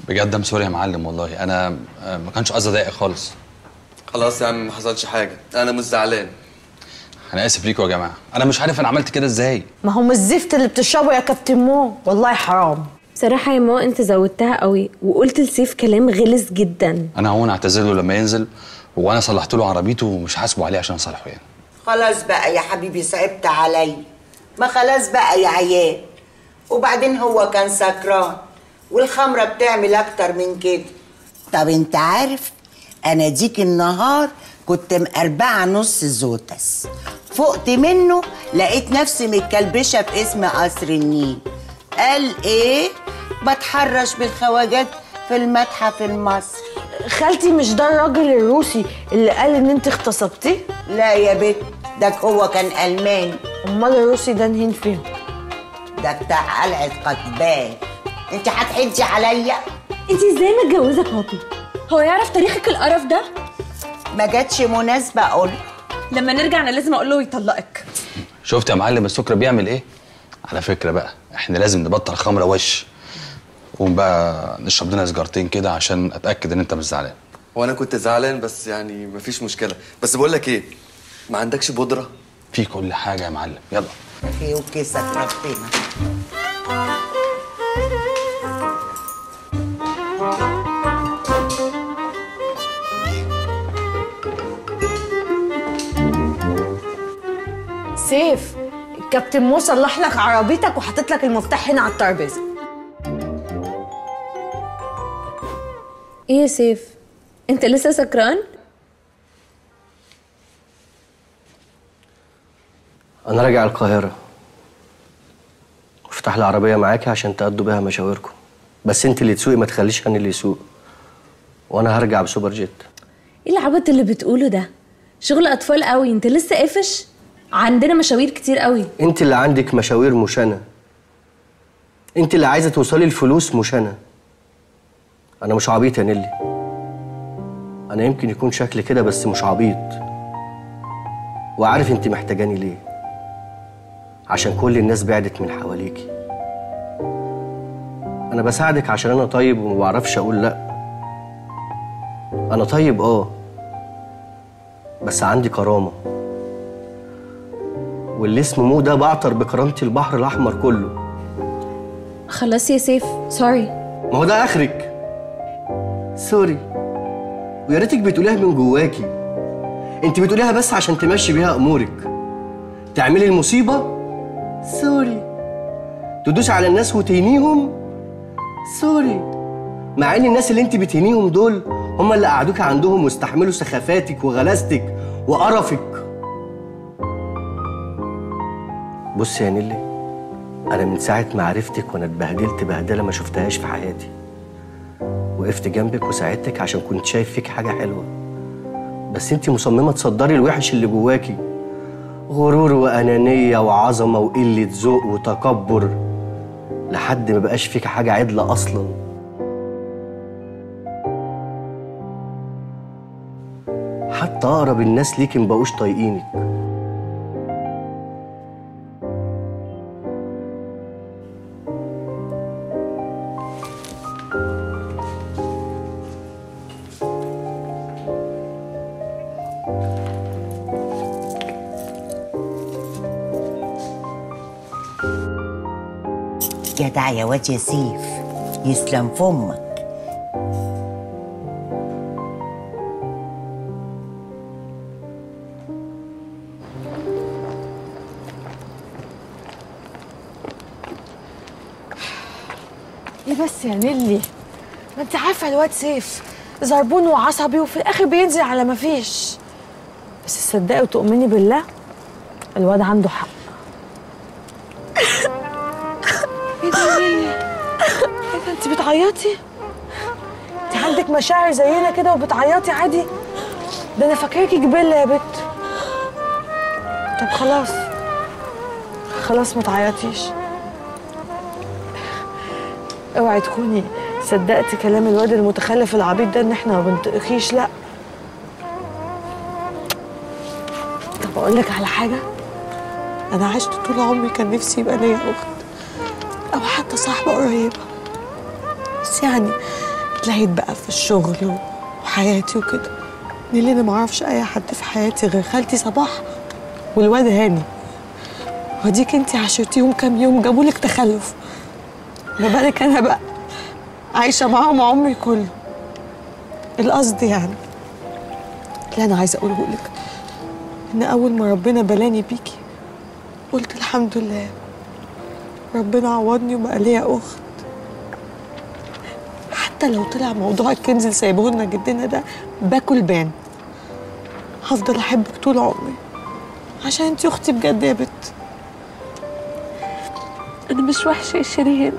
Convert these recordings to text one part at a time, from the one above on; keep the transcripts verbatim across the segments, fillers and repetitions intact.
بجد ام سوري يا معلم، والله انا ما كانش قصدي اضايقك خالص. خلاص يا عم ما حصلش حاجه، انا مش زعلان. انا اسف ليكوا يا جماعه، انا مش عارف انا عملت كده ازاي. ما هو من الزفت اللي بتشربه يا كابتن مو، والله حرام. بصراحه يا مو انت زودتها قوي وقلت لسيف كلام غلس جدا. انا هون اعتذر له لما ينزل، وانا صلحت له عربيته ومش حاسبه عليه عشان اصالحه يعني. خلاص بقى يا حبيبي صعبت علي، ما خلاص بقى يا عيال. وبعدين هو كان سكران والخمره بتعمل اكتر من كده. طب انت عارف انا ديك النهار كنت مقربعه نص زوتس، فقت منه لقيت نفسي متكلبشه في اسم قصر النيل. قال ايه؟ بتحرش بالخواجات في المتحف المصري. خالتي مش ده الراجل الروسي اللي قال ان انت اغتصبتيه؟ لا يا بت، ده هو كان الماني. امال الروسي ده نهين فين؟ ده بتاع قلعه قتبان. انت هتحجي عليا؟ انت ازاي متجوزه بابي؟ هو يعرف تاريخك القرف ده؟ ما جاتش مناسبه اقول. لما نرجع انا لازم اقول له يطلقك. شفت يا معلم السكر بيعمل ايه؟ على فكره بقى احنا لازم نبطل خمره وش. قوم بقى نشرب لنا سجارتين كده عشان اتاكد ان انت مش زعلان. وانا كنت زعلان بس يعني مفيش مشكله. بس بقول لك ايه، ما عندكش بودره؟ في كل حاجه يا معلم، يلا. ايه وكيسك ربنا. سيف، الكابتن مو صلح لك عربيتك وحاطط لك المفتاح هنا على الترابيزه. ايه يا سيف؟ انت لسه سكران؟ انا راجع القاهره، افتح العربيه معاكي عشان تقضوا بيها مشاوركم، بس انت اللي تسوقي ما تخليش انا اللي يسوق، وانا هرجع بسوبر جيت. ايه العبط اللي بتقوله ده؟ شغل اطفال قوي، انت لسه قافش؟ عندنا مشاوير كتير قوي. انت اللي عندك مشاوير مش انا، انت اللي عايزه توصلي الفلوس مش انا. انا مش عبيط يا نيلي، انا يمكن يكون شكلي كده بس مش عبيط، وعارف انت محتاجاني ليه، عشان كل الناس بعدت من حواليكي. انا بساعدك عشان انا طيب وما بعرفش اقول لا. انا طيب اه، بس عندي كرامه، واللي اسمه مو ده بعطر بكرامتي البحر الاحمر كله. خلاص يا سيف، سوري. ما هو ده اخرك. سوري، ويا ريتك بتقوليها من جواكي. انت بتقوليها بس عشان تمشي بيها امورك، تعملي المصيبه سوري، تدوس على الناس وتهينيهم سوري، مع ان الناس اللي انت بتهينيهم دول هم اللي قعدوك عندهم واستحملوا سخافاتك وغلاستك وقرفك. بصي يا نيلي، انا من ساعه ما عرفتك وانا اتبهدلت بهدله ما شفتهاش في حياتي. وقفت جنبك وساعدتك عشان كنت شايف فيك حاجه حلوه، بس انت مصممه تصدري الوحش اللي جواكي، غرور وانانيه وعظمه وقله ذوق وتكبر، لحد ما بقاش فيك حاجه عدله اصلا. حتى اقرب الناس ليكي مبقوش طايقينك. جدع يا واد يا سيف، يسلم فمك. ايه بس يا نيلي، ما انت عارفه الواد سيف زربون وعصبي وفي الاخر بينزل على ما فيش. بس تصدقي وتؤمني بالله الواد عنده حق. ايه ده يا نيلي؟ ايه ده انت بتعيطي؟ انت عندك مشاعر زينا كده وبتعيطي عادي؟ ده انا فاكراكي جبله يا بت. طب خلاص خلاص ما تعيطيش. اوعي تكوني صدقتي كلام الواد المتخلف العبيط ده ان احنا ما بنطقكيش. لا، طب اقول لك على حاجه، انا عشت طول عمري كان نفسي يبقى ليا اخت او حتى صاحبه قريبه، بس يعني اتلهيت بقى في الشغل وحياتي وكده. نيلي انا معرفش اي حد في حياتي غير خالتي صباح والواد هاني، وديك انتي عاشرتيهم كام يوم جابولك تخلف، ما بالك انا بقى عايشه معاهم عمري كله. القصد يعني اللي انا عايزه اقوله لك ان اول ما ربنا بلاني بيكي قلت الحمد لله، ربنا عوضني وبقى ليا اخت. حتى لو طلع موضوع الكنز اللي سايبه لنا جدنا ده باكل بان، هفضل احبك طول عمري عشان انتي اختي بجد يا بت. انا مش وحشه يا شيرين،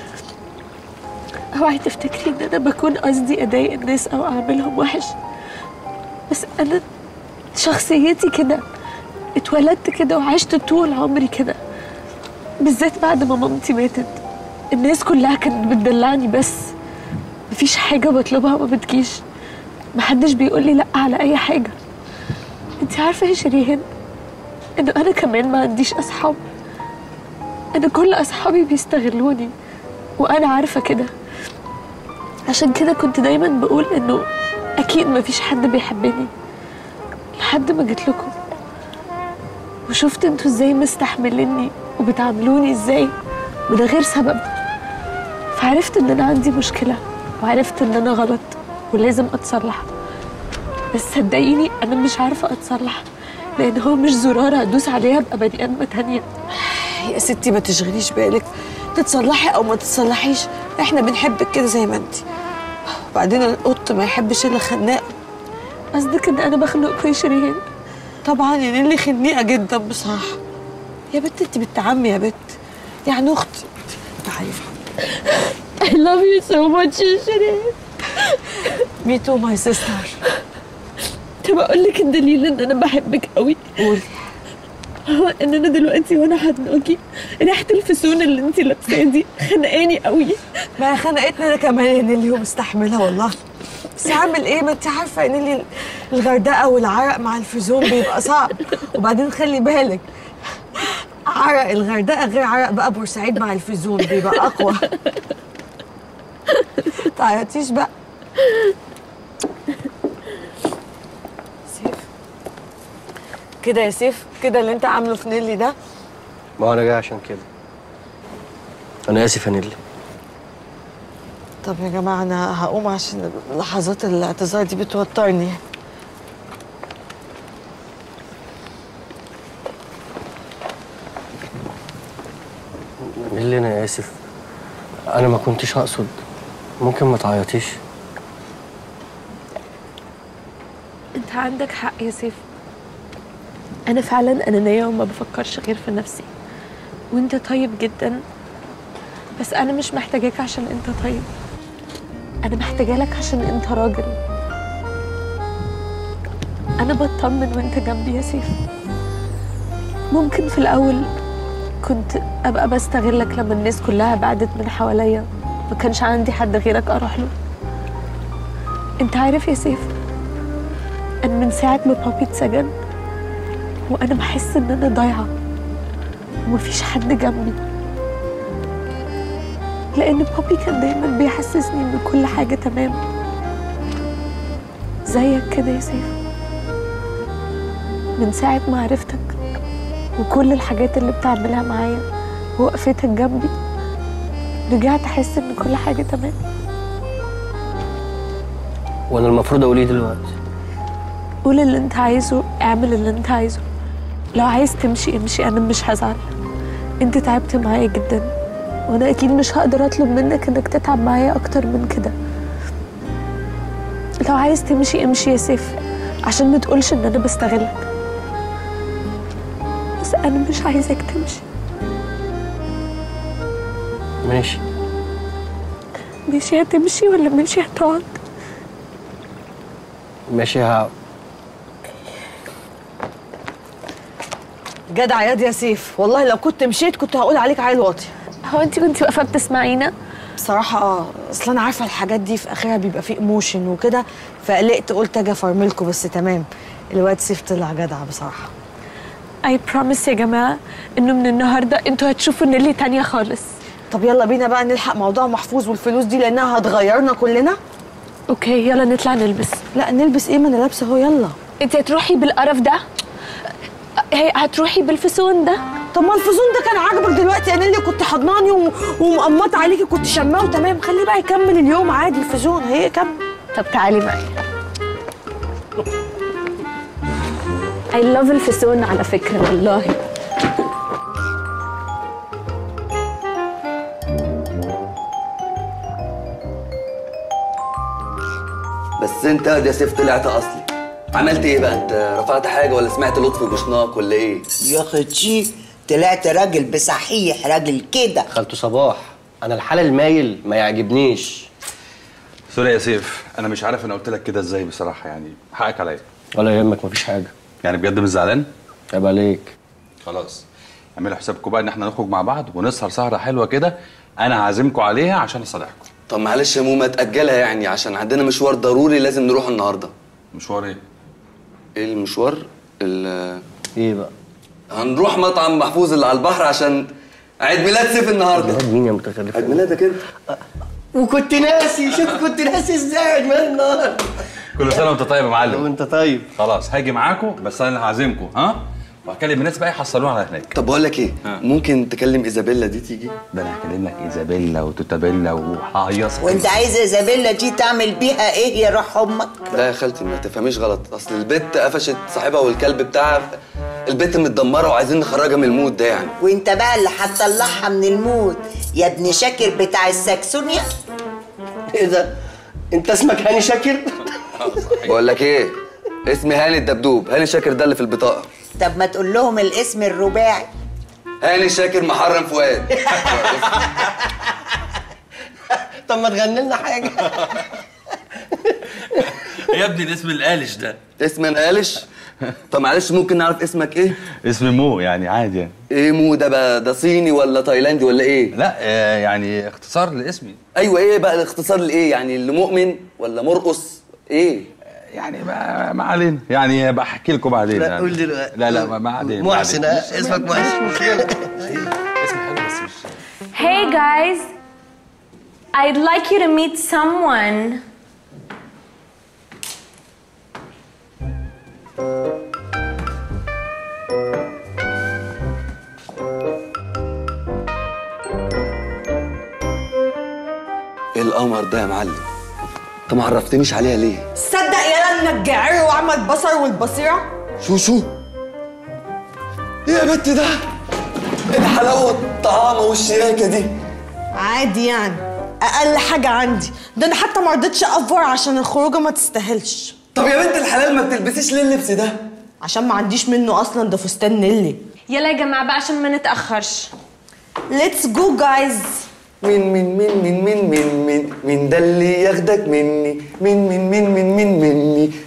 اوعي تفتكري ان انا بكون قصدي اضايق الناس او اعملهم وحش، بس انا شخصيتي كده، اتولدت كده وعشت طول عمري كده، بالذات بعد ما مامتي ماتت. الناس كلها كانت بتدلعني، بس مفيش حاجه بطلبها ما بتجيش، محدش بيقول لي لا على اي حاجه. انت عارفه يا شيرين انه انا كمان ما عنديش اصحاب، انا كل اصحابي بيستغلوني وانا عارفه كده. عشان كده كنت دايما بقول انه اكيد مفيش حد بيحبني، لحد ما جيت لكم وشفت انتوا ازاي مستحمليني وبتعاملوني ازاي من غير سبب، فعرفت ان انا عندي مشكله وعرفت ان انا غلط ولازم اتصلح. بس صدقيني انا مش عارفه اتصلح، لان هو مش زرار هدوس عليها ابقى بني ادمه تانيه. يا ستي ما تشغليش بالك، تتصلحي او ما تتصلحيش احنا بنحبك كده زي ما انتي. وبعدين القط ما يحبش الا خناقه. قصدك ان انا بخنقكوا يا شيرين؟ طبعا يا نيلي خنيقه جدا بصراحه. يا بت انتي بنت عمي يا بت، يعني اختي. تعالي I love you so much يا شيرين. Me too my sister. طب اقول لك الدليل ان انا بحبك قوي؟ قولي. هو ان انا دلوقتي وانا هتنقي ريحه الفسون اللي انت لابساها دي خنقاني قوي. ما خنقتني انا كمان يا نيلي ومستحملها والله، بس هعمل ايه؟ ما انت عارفه يا نيلي الغردقه والعرق مع الفيزون بيبقى صعب. وبعدين خلي بالك عرق الغردقه غير عرق بقى بورسعيد مع الفيزون، بيبقى اقوى. تعيطيش بقى. سيف كده يا سيف، كده اللي انت عامله في نيلي ده. ما هو انا جاي عشان كده. انا اسف يا نيلي. طب يا جماعه انا هقوم عشان لحظات الاعتذار دي بتوترني. نيلي انا اسف، انا ما كنتش اقصد، ممكن ما تعيطيش. انت عندك حق يا سيف، انا فعلا انانيه وما بفكرش غير في نفسي، وانت طيب جدا، بس انا مش محتاجاك عشان انت طيب، انا محتاجالك عشان انت راجل. انا بطمن وانت جنبي يا سيف. ممكن في الاول كنت ابقى بستغلك لما الناس كلها بعدت من حواليا، ما كانش عندي حد غيرك اروح له. انت عارف يا سيف، انا من ساعه ما بابي اتسجن وانا بحس ان انا ضايعه ومفيش حد جنبي، لان بابي كان دايما بيحسسني ان كل حاجه تمام زيك كده يا سيف. من ساعه ما عرفتك وكل الحاجات اللي بتعملها معايا ووقفتك جنبي، رجعت احس ان كل حاجه تمام. وانا المفروض اقول ايه دلوقتي؟ قول اللي انت عايزه، اعمل اللي انت عايزه. لو عايز تمشي امشي، انا مش هزعل. انت تعبت معايا جدا وانا اكيد مش هقدر اطلب منك انك تتعب معايا اكتر من كده. لو عايز تمشي امشي يا سيف، عشان ما تقولش ان انا بستغلك، بس انا مش عايزك تمشي. ماشي. ماشي هتمشي ولا ماشي هتقعد؟ ماشي هقعد. جدع ياض يا سيف، والله لو كنت مشيت كنت هقول عليك عيل واطي. هو انت كنتي واقفه بتسمعينا؟ بصراحه اه، اصل انا عارفه الحاجات دي في اخرها بيبقى فيه ايموشن وكده، فقلقت قلت اجي افرملكوا، بس تمام. الواد سيف طلع جدع بصراحه. اي بروميس يا جماعه انه من النهارده انتوا هتشوفوا نيلي تانية خالص. طب يلا بينا بقى نلحق موضوع محفوظ والفلوس دي لانها هتغيرنا كلنا. اوكي يلا نطلع نلبس. لا نلبس ايه، ما انا لابسه اهو. يلا. انت هتروحي بالقرف ده؟ هي هتروحي بالفسون ده؟ طب ما الفزون ده كان عاجبك دلوقتي، انا اللي كنت حضناني و- ومقمطه عليكي كنت شماه وتمام. خليه بقى يكمل اليوم عادي، الفزون هي كمل. طب تعالي معايا. I love الفسون على فكرة والله. بس انت يا سيف طلعت اصلي. عملت ايه بقى انت؟ رفعت حاجه ولا سمعت لطفي بشناق ولا ايه؟ يا اختي طلعت راجل بصحيح، راجل كده. خالته صباح، انا الحال المايل ما يعجبنيش. سوري يا سيف، انا مش عارف انا قلت لك كده ازاي بصراحه، يعني حقك عليا. ولا يهمك، مفيش حاجه. يعني بجد مش زعلان؟ عيب عليك. خلاص اعملوا حسابكم بقى ان احنا نخرج مع بعض ونسهر سهره حلوه كده، انا عازمكم عليها عشان اصالحكم. طب معلش يا موما تاجلها يعني عشان عندنا مشوار ضروري لازم نروح النهارده. مشوار ايه؟ ايه المشوار؟ ال ايه بقى؟ هنروح مطعم محفوظ اللي على البحر عشان عيد ميلاد سيف النهارده. عيد مين يا متخلف؟ عيد ميلادك انت. وكنت ناسي، شوف كنت ناسي ازاي عيد ميلاد النهارده. كل سنه وانت طيب يا معلم. وانت طيب. خلاص هاجي معاكم، بس انا اللي هعزمكم، ها؟ وهكلم الناس بقى يحصلونا على هناك. طب بقول لك ايه؟ ها. ممكن تكلم ايزابيلا دي تيجي؟ ده انا هكلم لك ايزابيلا وتوتابيلا وههيصك. وانت عايز ايزابيلا دي تعمل بيها ايه يا روح امك؟ لا يا خالتي ما تفهميش غلط، اصل البت قفشت صاحبها والكلب بتاعها. البت متدمره وعايزين نخرجها من المود ده يعني. وانت بقى اللي هتطلعها من المود يا ابن شاكر بتاع الساكسونيا. ايه ده؟ انت اسمك هاني شاكر؟ بقول لك ايه؟ اسمي هاني الدبدوب، هاني شاكر ده اللي في البطاقه. طب ما تقول لهم الاسم الرباعي. هاني شاكر محرم فؤاد. طب ما تغني لنا حاجه. يا ابني الاسم القالش ده. اسم انا قالش؟ طب معلش ممكن نعرف اسمك ايه؟ اسم مو، يعني عادي يعني. ايه مو ده بقى؟ ده صيني ولا تايلاندي ولا ايه؟ لا آه، يعني اختصار لاسمي. ايوه ايه بقى الاختصار لايه؟ يعني اللي مؤمن ولا مرقص؟ ايه؟ يعني ما, ما علينا، يعني بحكي لكم بعدين. لا يعني. قول دلوقتي. لا لا ما بعدين. محسن، بعدين. ها؟ اسمك محسن. اسم حلو بس مش. Hey guys, I'd like you to meet someone. ايه القمر ده يا معلم؟ انت ما عرفتنيش عليها ليه؟ صدق يالا انك جعير وعمى البصر والبصيره. شو شو؟ ايه يا بنت ده؟ ايه حلاوه الطعامه والشياكه دي؟ عادي يعني، اقل حاجه عندي. ده انا حتى ما رضيتش افور عشان الخروجه ما تستاهلش. طب يا بنت الحلال ما بتلبسيش ليه اللبس ده؟ عشان ما عنديش منه اصلا، ده فستان نيلي. يلا يا جماعة بقى عشان ما نتأخرش. Let's go guys. مين مين مين مين مين مين مين مين ده اللي ياخدك مني؟ مين مين مين مين مين مني؟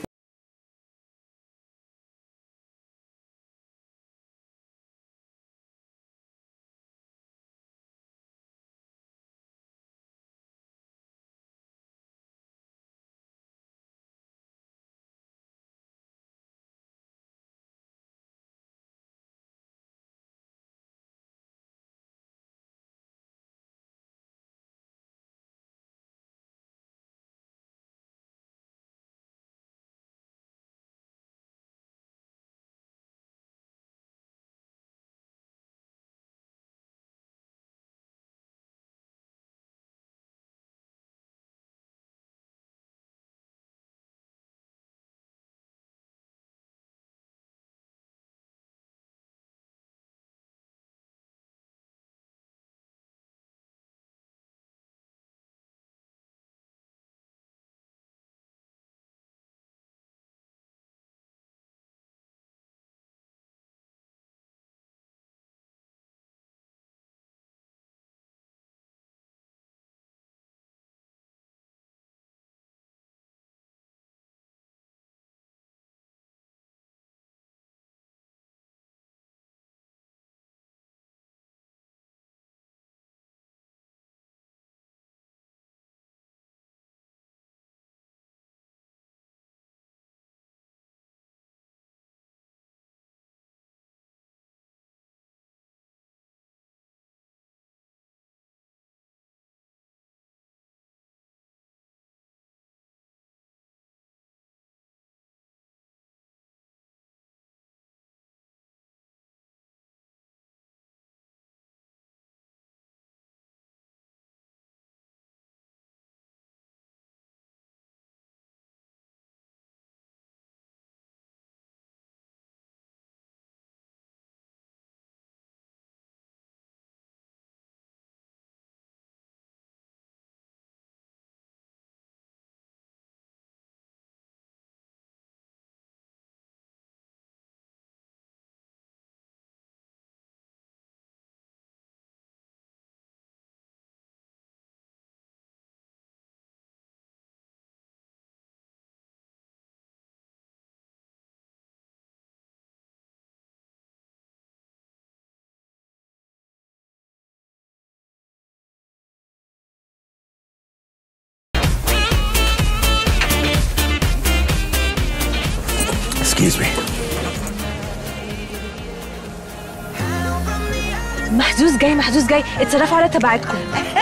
جاي محظوظ جاي، اتصرفوا على تبعتكم.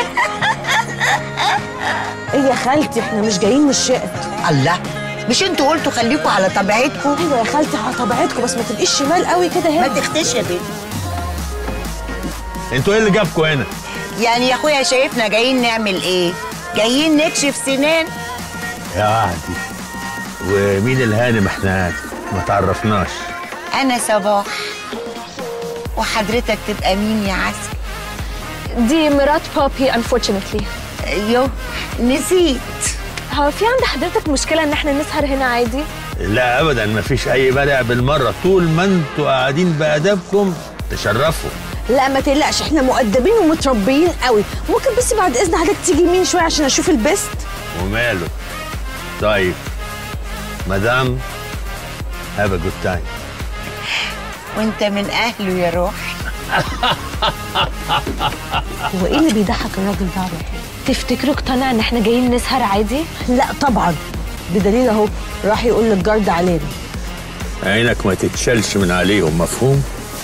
ايه يا خالتي احنا مش جايين من الشقه. الله، مش انتوا قلتوا خليكوا على طبيعتكم؟ ايوه يا خالتي على طبيعتكم، بس ما تبقيش شمال قوي كده هنا. ما تختش يا بنتي. انتوا ايه اللي جابكوا هنا؟ يعني يا اخويا شايفنا جايين نعمل ايه؟ جايين نكشف سنان؟ يا وحدي، ومين الهانم؟ احنا ما تعرفناش. انا صباح. وحضرتك تبقى مين يا عسل؟ دي مرات بابي unfortunately. ايوه نسيت. هو في عند حضرتك مشكلة ان احنا نسهر هنا عادي؟ لا ابدا، ما فيش اي مانع بالمره، طول ما انتوا قاعدين بادبكم تشرفوا. لا ما تقلقش، احنا مؤدبين ومتربيين قوي. ممكن بس بعد اذن حضرتك تيجي يمين شويه عشان اشوف البست. وماله. طيب مدام، هاف ا جود تايم. وانت من اهله يا روحي. هو ايه اللي بيضحك الراجل ده؟ تفتكروا اقتنع ان احنا جايين نسهر عادي؟ لا طبعا، بدليل اهو راح يقول للجارد علينا. عينك ما تتشالش من عليهم، مفهوم؟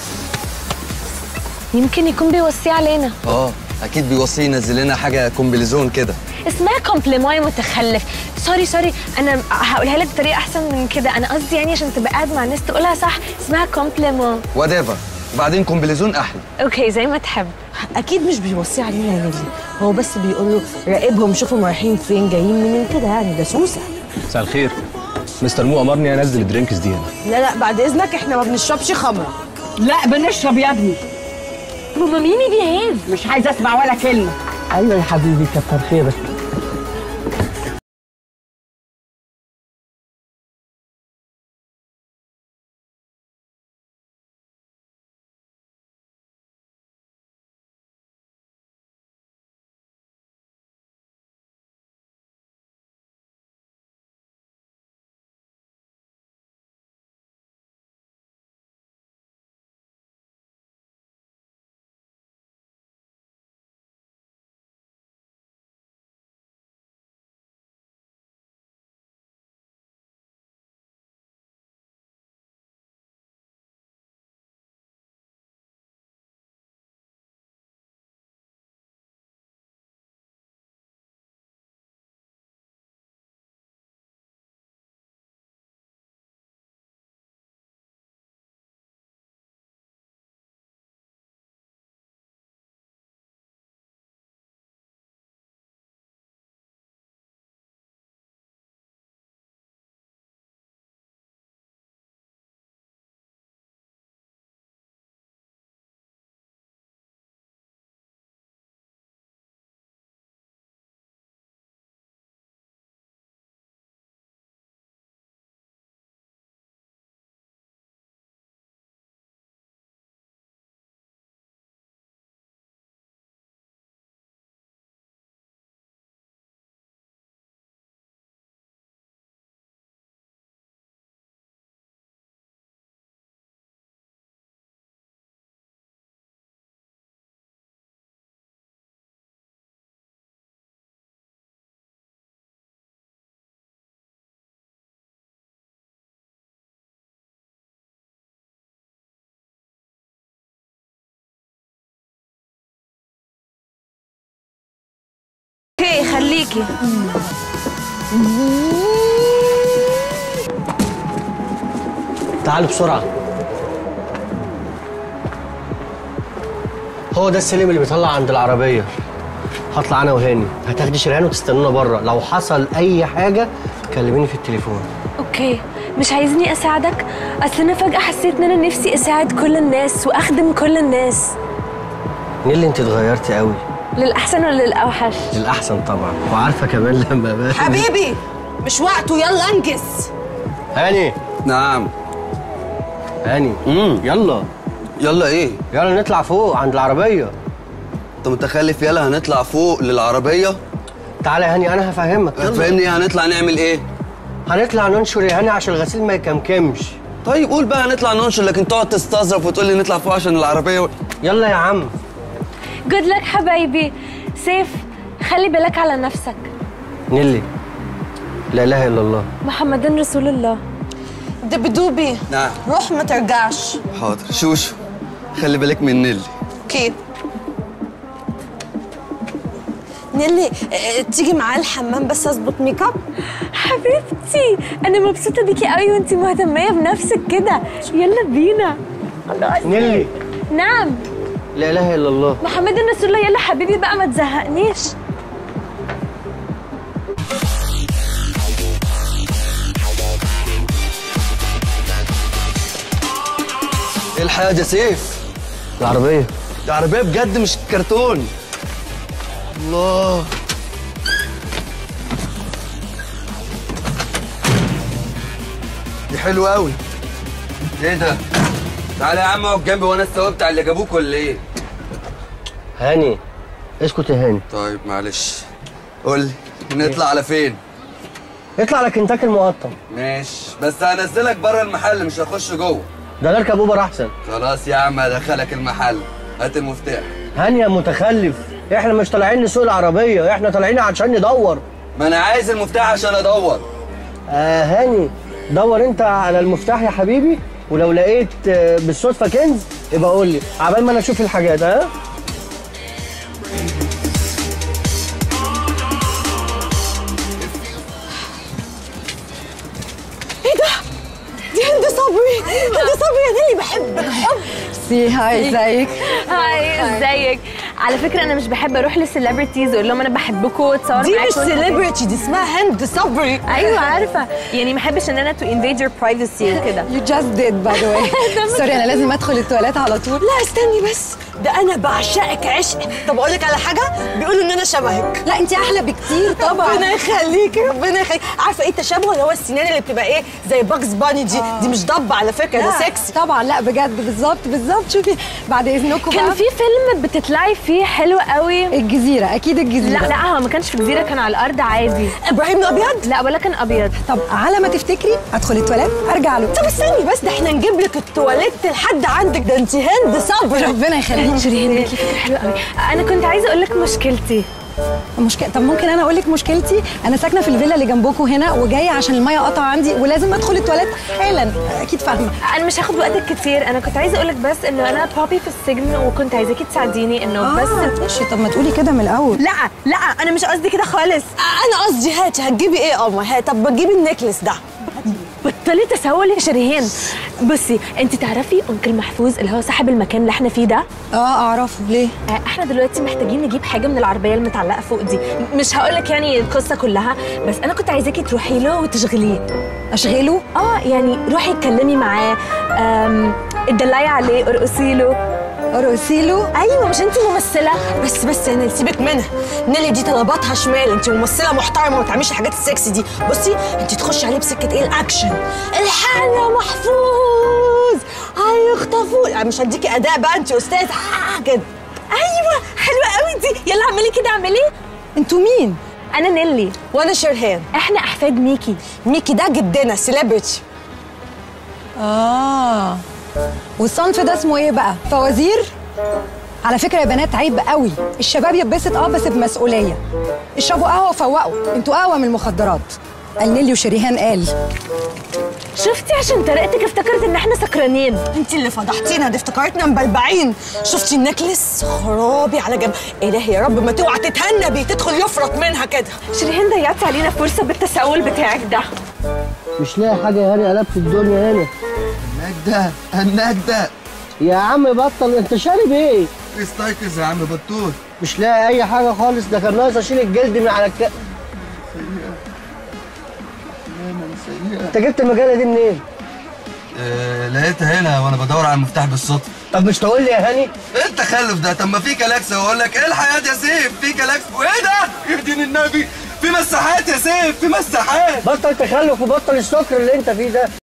يمكن يكون بيوصي علينا. اه اكيد بيوصي ينزل لنا حاجه كومبليزون كده. اسمها كومبليماي متخلف. سوري سوري، انا هقولها لك بطريقه احسن من كده. انا قصدي يعني عشان تبقى قاعد مع الناس تقولها صح، اسمها كومبليمون. وات ايفر، وبعدين كومبليزون احلى. اوكي زي ما تحب. اكيد مش بيوصي علينا يا نيلي، هو بس بيقول له راقبهم شوفهم رايحين فين جايين منين كده، يعني ده سوسه. مساء الخير، مستر مو امرني انزل الدرينكس دي هنا. لا لا بعد اذنك، احنا ما بنشربش خمره. لا بنشرب يا ابني. ماما ميمي بيهيف. مش عايزه اسمع ولا كلمه. ايوه يا حبيبي كتر خيرك. اوكي خليكي. تعالوا بسرعه. هو ده السلم اللي بيطلع عند العربيه. هطلع انا وهاني، هتاخدي شريان وتستنونا بره، لو حصل اي حاجه كلميني في التليفون. اوكي، مش عايزني اساعدك؟ اصل انا فجاه حسيت ان انا نفسي اساعد كل الناس واخدم كل الناس. نيلي انت اتغيرتي قوي. للاحسن ولا للاوحش؟ للاحسن طبعا، وعارفه كمان لما بقى حبيبي مش وقته، يلا انجز. هاني. نعم. هاني. امم يلا. يلا ايه؟ يلا نطلع فوق عند العربيه. انت متخلف؟ يلا هنطلع فوق للعربيه. تعالى يا هاني انا هفهمك. فهمني ايه هنطلع نعمل ايه؟ هنطلع ننشر يا هاني عشان الغسيل ما يكمكمش. طيب قول بقى هنطلع ننشر، لكن تقعد تستظرف وتقول لي نطلع فوق عشان العربيه و... يلا يا عم. جود لك حبايبي. سيف خلي بالك على نفسك. نيلي لا اله الا الله محمد رسول الله. دبدوبي. نعم. روح ما ترجعش. حاضر. شوشو خلي بالك من نيلي. اوكي. نيلي آه، تيجي معايا الحمام بس اظبط ميك اب. حبيبتي انا مبسوطه بيكي قوي وانتي مهتميه بنفسك كده. يلا بينا. نيلي. نعم. لا اله الا الله. محمد الرسول الله. يلا حبيبي بقى ما تزهقنيش. ايه الحاجة يا سيف؟ العربيه دي عربية بجد مش كرتون. الله. دي حلوة قوي. ايه ده؟ تعالى يا عم اقف جنبي وانا السواق بتاع اللي جابوك ولا ايه؟ هاني اسكت يا هاني. طيب معلش. قول لي نطلع على فين؟ اطلع على كنتاكي المقطم. ماشي بس هنزلك بره المحل مش هخش جوه. ده نركب اوبر احسن. خلاص يا عم هدخلك المحل. هات المفتاح. هاني يا متخلف، احنا مش طالعين نسوق العربيه، احنا طالعين عشان ندور. ما انا عايز المفتاح عشان ادور. آه هاني دور انت على المفتاح يا حبيبي، ولو لقيت آه بالصدفه كنز يبقى قول لي عبال ما انا اشوف الحاجات. ها ايه ده؟ دي هند صبري. هند صبري يا نيلي بحبك حب. سي هاي ازيك؟ هاي ازيك؟ على فكره انا مش بحب اروح للسليبرتيز واقول لهم انا بحبكم واتصور معاكم. دي مش سيلبرتي، دي اسمها هند صبري. ايوه عارفه، يعني ما بحبش ان انا تو انفيد يور برايفسي وكده. يو جاست ديد باي ذا واي. سوري انا لازم ادخل التواليت على طول. لا استني بس، ده انا بعشقك عشق. طب اقول لك على حاجه، بيقولوا ان انا شبهك. لا انت احلى بكتير طبعا. ربنا يخليكي ربنا يخليكي. عارفه ايه التشابه اللي هو السنان اللي بتبقى ايه زي باكس باني دي؟ آه. دي مش ضب على فكره، ده سكسي طبعا. لا بجد بالظبط بالظبط. شوفي بعد اذنكم كان في فيلم بتطلعي فيه حلو قوي. الجزيره. اكيد الجزيره. لا لا هو ما كانش في الجزيره، كان على الارض عادي. ابراهيم الابيض؟ لا ولا كان ابيض. طب على ما تفتكري ادخل التواليت ارجع له. طب استني بس، ده احنا نجيب لك التواليت لحد عندك. ده انت هند صبري. ربنا يخليك. شيرين جات لي فكره حلوه قوي. انا كنت عايزه اقول لك مشكلتي. مشكلة. طب ممكن انا اقول لك مشكلتي؟ انا ساكنه في الفيلا اللي جنبكم هنا وجايه عشان الميه قطع عندي ولازم ادخل التواليت حالا. اكيد فاهمه. انا مش هاخد وقتك كتير. انا كنت عايزه اقول لك بس انه انا بابي في السجن وكنت عايزاكي تساعديني انه آه بس. ماشي. طب ما تقولي كده من الاول. لا لا انا مش قصدي كده خالص. انا قصدي هاتي. هتجيبي ايه يا قمر؟ هات. طب بتجيبي النكلس ده. بطلي تسول يا شريهان. بصي انت تعرفي انكل محفوظ اللي هو صاحب المكان اللي احنا فيه ده؟ اه اعرفه. ليه؟ احنا دلوقتي محتاجين نجيب حاجه من العربيه المتعلقه فوق دي. مش هقول لك يعني القصه كلها، بس انا كنت عايزاكي تروحي له وتشغليه. اشغله؟ اه يعني روحي اتكلمي معاه، اتدلعي عليه، ارقصي له. ارقصي له؟ ايوه مش انت ممثله؟ بس بس يا نيلي سيبك منها. نيلي دي طلباتها شمال. انت ممثله محترمه وما تعمليش الحاجات السكسي دي. بصي انت تخشي عليه بسكه ايه الاكشن. الحال يا محفوظ هيخطفوا. يعني مش هديكي اداء بقى، انت استاذ آه كده. ايوه حلوه قوي دي. يلا اعملي كده اعملي. انتوا مين؟ انا نيلي. وانا شرهان. احنا احفاد ميكي. ميكي ده جدنا سيلبرتي. اه والصنف ده اسمه ايه بقى؟ فوازير؟ على فكره يا بنات عيب قوي. الشباب يتبسط اه بس بمسؤوليه. اشربوا قهوه وفوقوا. انتوا قهوه من المخدرات. قال نيلي وشريهان قال. شفتي عشان طريقتك افتكرت ان احنا سكرانين. انت اللي فضحتينا، دي افتكرتنا مبلبعين. شفتي النكلس؟ خرابي على جنب. الهي يا رب ما توعى تتهنبي تدخل يفرط منها كده. شريهان ضيعتي علينا فرصه بالتسول بتاعك ده. مش لاقي حاجه يا هاني قلبت الدنيا هنا. النجدة النجدة. يا عم بطل. انت شارب ايه؟ استيقظ يا عم بطول. مش لاقي اي حاجه خالص. ده كان ناقص اشيل الجلد من على الك... انت جبت المجله دي منين؟ آه لقيتها هنا وانا بدور على المفتاح بالصدفه. طب مش تقول لي يا هاني؟ ايه التخلف ده؟ طب ما في كلاكس واقول لك ايه الحياه يا سيف؟ في كلاكس. وايه ده؟ يا دين النبي في مساحات يا سيف، في مساحات. بطل تخلف وبطل السكر اللي انت فيه ده.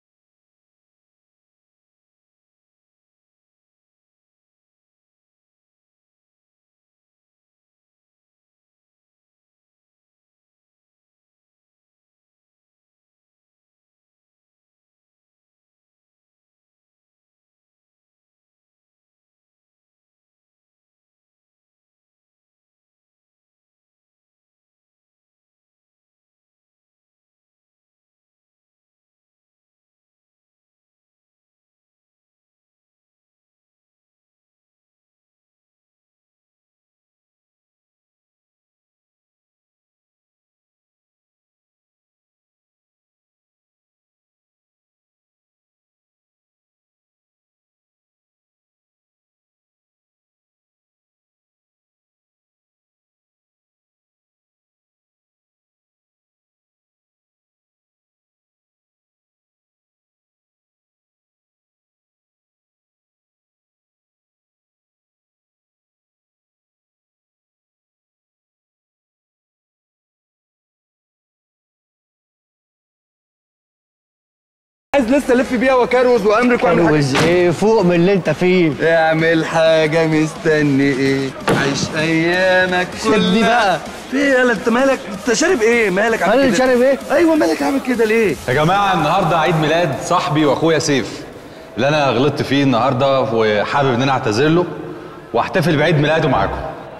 عايز لسه الف بيها واكروز وامرك واعمل كروز ايه فوق من اللي انت فيه. اعمل حاجه مستني ايه؟ عيش ايامك كلها. سيبني بقى. في ايه يالا انت مالك؟ انت شارب ايه؟ مالك عامل كده؟ انا شارب ايه؟ ايوه مالك عامل كده ليه؟ يا جماعه النهارده عيد ميلاد صاحبي واخويا سيف اللي انا غلطت فيه النهارده، وحابب ان انا اعتذر له واحتفل بعيد ميلاده معاكم.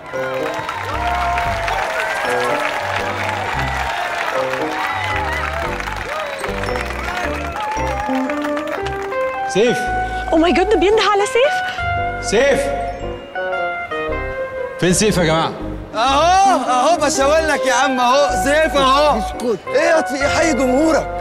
سيف او ماي جاد، بينده على سيف. سيف فين سيف يا جماعه؟ اهو اهو بشاور لك يا عم اهو سيف اهو. اسكت. ايه يا طفي؟ حي جمهورك.